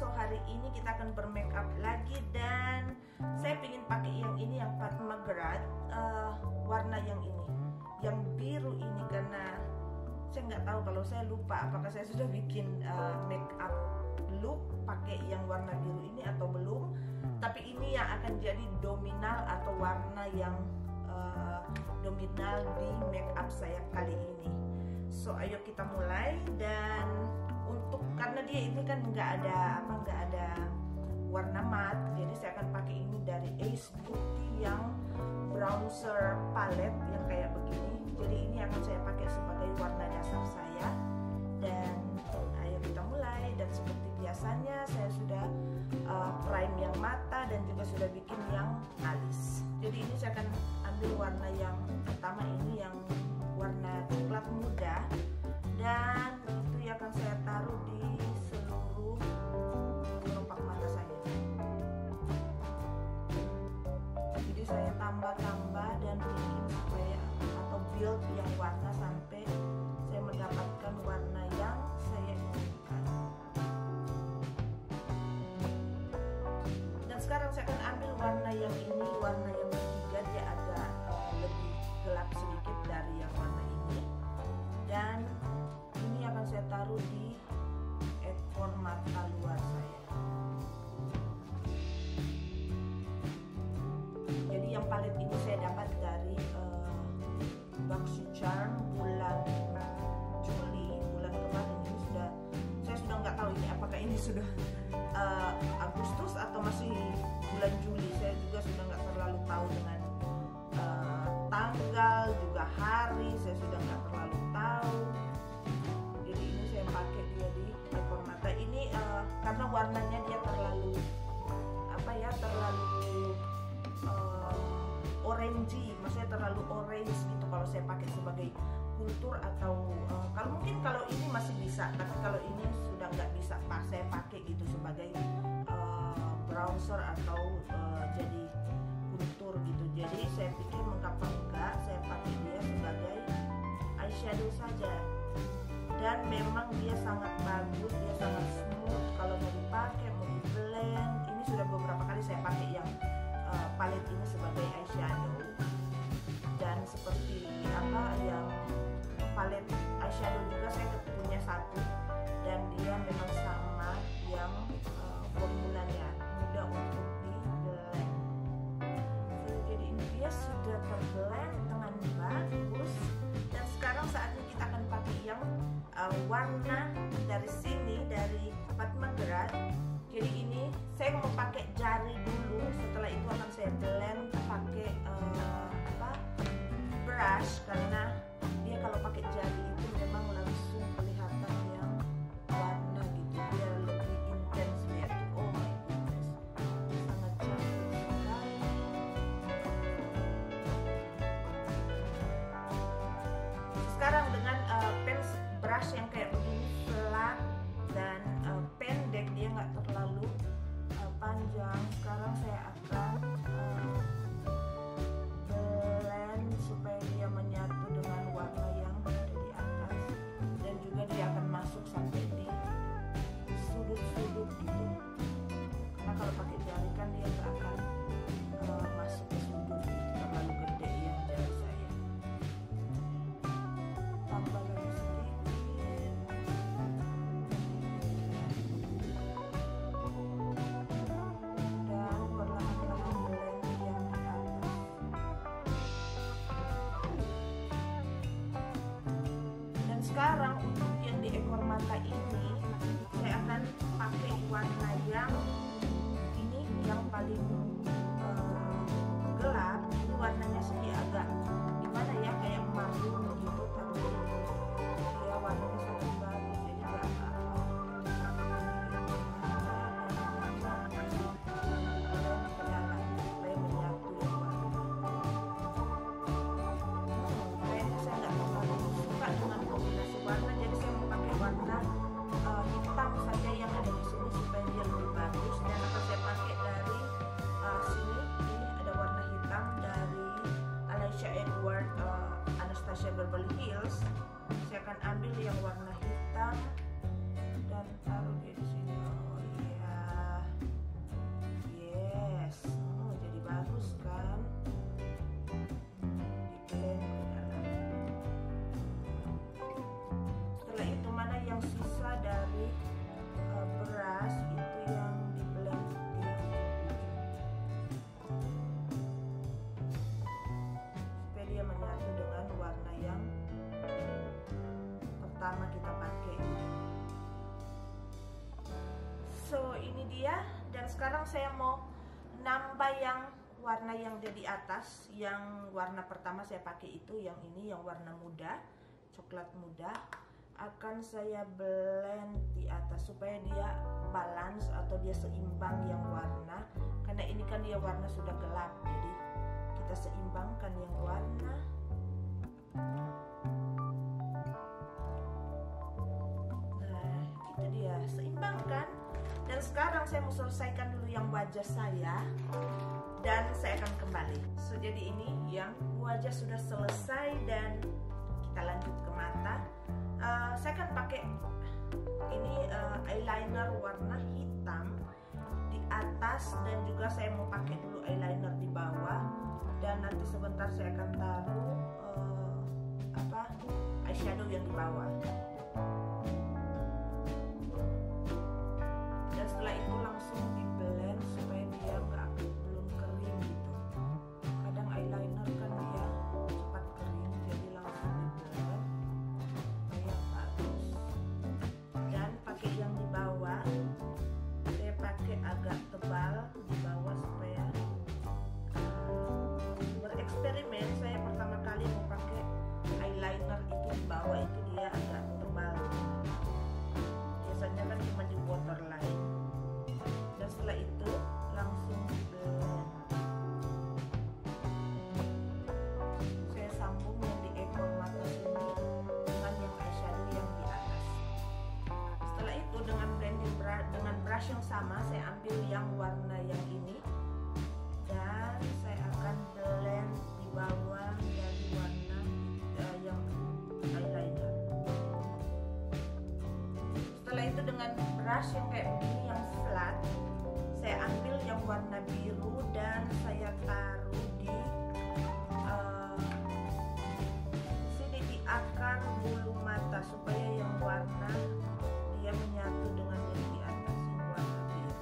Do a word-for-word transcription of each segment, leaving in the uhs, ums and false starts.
So hari ini kita akan bermakeup lagi dan saya ingin pakai yang ini, yang Fatma Gerard, uh, warna yang ini, yang biru ini, karena saya nggak tahu, kalau saya lupa apakah saya sudah bikin uh, makeup look pakai yang warna biru ini atau belum. Tapi ini yang akan jadi dominal atau warna yang uh, dominal di makeup saya kali ini. So ayo kita mulai. Dan untuk karena dia ini kan nggak ada apa nggak ada warna matte, jadi saya akan pakai ini dari Ace Beauty yang bronzer palette yang kayak begini. Jadi ini akan saya pakai sebagai warna dasar saya. Dan ayo kita mulai. Dan seperti biasanya saya sudah uh, prime yang mata dan juga sudah bikin yang alis. Jadi ini saya akan ambil warna yang pertama, ini yang warna coklat muda, dan itu yang akan saya taruh di seluruh kelopak mata saya. Jadi saya tambah-tambah dan bikin supaya atau build yang warna sampai saya mendapatkan warna yang saya inginkan. Dan sekarang saya akan ambil warna yang ini, warna yang ketiga, dia agak uh, lebih gelap sedikit dari yang warna ini, dan ini akan saya taruh di ekor mata luar saya. Jadi yang palet ini saya dapat dari uh, Baxi Charm bulan Juli, bulan kemarin. Ini sudah, saya sudah nggak tahu ini apakah ini sudah uh, Agustus atau masih bulan Juli. Saya juga sudah nggak terlalu tahu dengan uh, tanggal juga hari, saya sudah nggak terlalu tahu. Jadi ini saya pakai dia di ekor mata ini uh, karena warnanya dia terlalu apa ya terlalu uh, orangey, maksudnya terlalu orange gitu kalau saya pakai sebagai kontur atau uh, kalau mungkin kalau ini masih bisa, tapi kalau ini sudah nggak bisa pas saya pakai gitu sebagai uh, bronzer atau uh, jadi kontur gitu. Jadi saya pikir mengapa enggak saya pakai dia sebagai eyeshadow saja. Dan memang dia sangat bagus, dia sangat smooth kalau mau dipakai, mau di blend. Ini sudah beberapa kali saya pakai yang uh, palette ini sebagai eyeshadow. Dan seperti apa yang palette eyeshadow juga saya punya satu, dan dia memang sama yang uh, formulanya mudah untuk di blend. So, jadi ini dia sudah terblend dengan bagus. Dan sekarang saatnya kita akan pakai yang uh, warna dari sini, dari Fatma Gerard. Jadi ini saya mau pakai jari dulu, setelah itu akan saya blend pakai uh, apa brush, karena dia kalau pakai jari itu memang langsung kelihatan yang warna gitu, dia lebih intens lihat tuh. Oh my goodness, sangat cantik sekali. Sekarang dengan uh, pen brush yang kayak begini flat dan uh, pendek, dia nggak terlalu uh, panjang. Sekarang saya akan uh, blend supaya dia menyatu dengan warna yang ada di atas, dan juga dia akan masuk sampai di sudut-sudut gitu. Karena kalau pakai jari kan dia nggak akan uh, masuk ke sudut gitu, terlalu gede yang jari saya. Tambah lagi sedikit. Dan perlahan-lahan blend yang di atas. Dan sekarang untuk yang di ekor mata ini saya akan pakai warna yang ini, yang paling uh, gelap. Ini warnanya sih agak gimana ya, kayak marun gitu, tapi dia warnanya sangat bagus. Jadi nggak kayaknya saya nggak terlalu suka dengan kombinasi warna, jadi saya mau pakai warna uh, hitam saja yang ada di sini supaya dia lebih bagus. Dan akan saya pakai dari uh, sini, ini ada warna hitam dari Alicia Edward uh, Anastasia Beverly Hills. Saya akan ambil yang warna hitam dan taruh dia di sini. Oh iya, menyatu dengan warna yang pertama kita pakai. So ini dia, dan sekarang saya mau nambah yang warna yang ada di atas. Yang warna pertama saya pakai itu, yang ini yang warna muda, coklat muda, akan saya blend di atas supaya dia balance atau dia seimbang yang warna, karena ini kan dia warna sudah gelap, jadi kita seimbangkan yang warna. Nah itu dia, seimbangkan. Dan sekarang saya mau selesaikan dulu yang wajah saya, dan saya akan kembali. So jadi ini yang wajah sudah selesai, dan kita lanjut ke mata. Uh, saya akan pakai ini uh, eyeliner warna hitam di atas, dan juga saya mau pakai dulu eyeliner di bawah, dan nanti sebentar saya akan taruh uh, apa eyeshadow yang di bawah. Dan setelah itu langsung di blend supaya dia nggak belum kering gitu. Kadang eyeliner kan dia cepat kering, jadi langsung di blend supaya bagus. Dan pakai yang di bawah, saya pakai agak tebal di bawah supaya uh, bereksperimen. Saya pertama kali mau pakai eyeliner itu di bawah itu dia agak tebal. Biasanya kan cuma di waterline. Dan setelah itu langsung di blend. Saya sambung yang di ekor mata sini dengan yang eyeshadow yang di atas. Setelah itu dengan blending brush, dengan brush yang sama, saya ambil yang warna yang ini, dan saya akan blend di bawah dari warna uh, yang eyeliner. Setelah itu dengan brush yang kayak begini yang flat, saya ambil yang warna biru dan saya taruh di uh, sini di akar bulu mata supaya yang warna dia menyatu dengan yang di atas yang warna biru.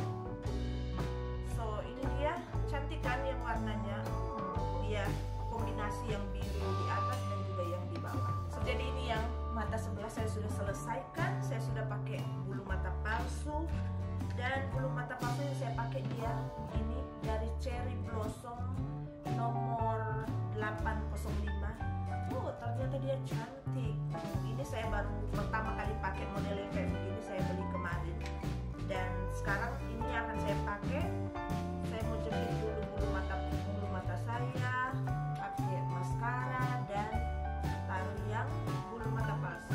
So ini dia, cantik kan yang warnanya. Hmm, dia kombinasi yang biru di atas dan juga yang di bawah. So jadi ini yang mata sebelah saya sudah selesaikan. Saya sudah pakai bulu mata palsu, dan bulu mata palsu yang saya pakai dia ini dari Cherry Blossom nomor delapan nol lima. Oh ternyata dia cantik. Ini saya baru pertama kali pakai model yang kayak begini, saya beli kemarin, dan sekarang ini akan saya pakai. Saya mau jepit dulu bulu mata bulu mata saya, pakai maskara, dan taruh yang bulu mata palsu.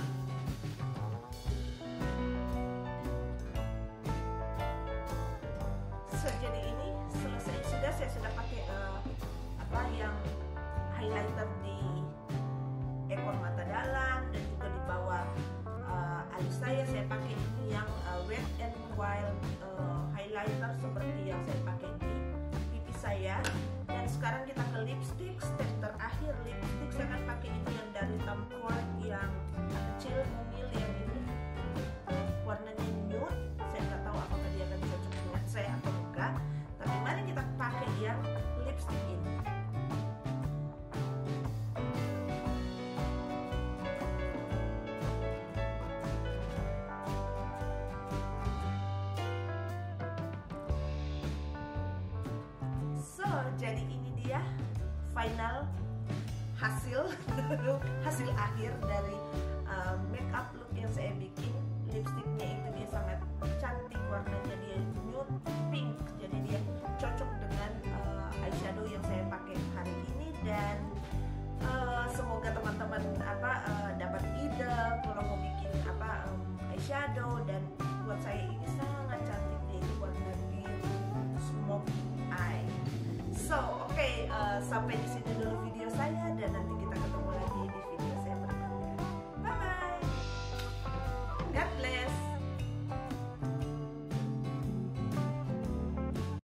So, jadi ini selesai sudah. Saya sudah pakai uh, apa yang highlighter di ekor mata dalam dan juga di bawah uh, alis saya. Saya pakai ini yang uh, Wet n Wild uh, highlighter seperti yang saya pakai di pipi saya. Dan sekarang kita ke lipstick. Step terakhir lipstick, saya akan pakai ini yang dari Tom Ford yang kecil mungil, yang ini warnanya nude. Saya nggak tahu apakah dia akan cocok dengan saya atau enggak, tapi mari kita pakai yang lipstick ini. So jadi ini dia final hasil hasil akhir dari uh, makeup look yang saya bikin. Lipstiknya itu dia sangat cantik, warnanya dia nude pink, jadi dia cocok dengan uh, eyeshadow yang saya pakai hari ini. Dan uh, semoga teman-teman apa uh, dapat ide kalau mau bikin apa um, eyeshadow. Dan buat saya ini sangat cantik, dia itu warna biru smoky eye. So oke, okay, uh, sampai di sini